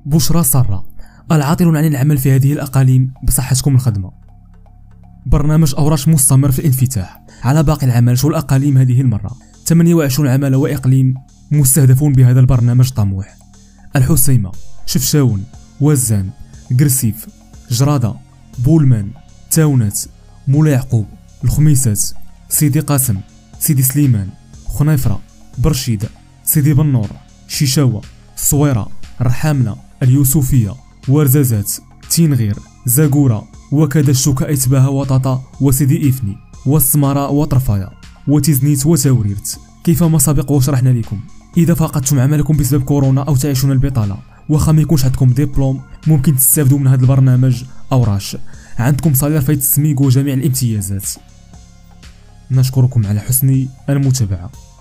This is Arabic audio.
بشرى سارة، العاطلون عن العمل في هذه الأقاليم بصحتكم الخدمة. برنامج أوراش مستمر في الانفتاح على باقي العمالة والأقاليم هذه المرة. 28 عمالة وإقليم مستهدفون بهذا البرنامج طموح: الحسيمة، شفشاون، وزان، قرسيف، جرادة، بولمان، تاونات، مولا يعقوب، الخميسات، سيدي قاسم، سيدي سليمان، خنيفرة، برشيد، سيدي بنور، شيشاوة، الصويرة، الرحاملة، اليوسفية، ورزازات، تينغير، زاكورة، وكذا الشوكة إتباها وطاطا وسيدي إفني والسمارة وطرفايا وتيزنيت وتاوريرت. كيفما سبق وشرحنا لكم، إذا فقدتم عملكم بسبب كورونا أو تعيشون البطالة واخا ما يكونش عندكم ديبلوم، ممكن تستافدوا من هذا البرنامج أوراش. عندكم صالير فايت السميك وجميع الامتيازات. نشكركم على حسن المتابعة.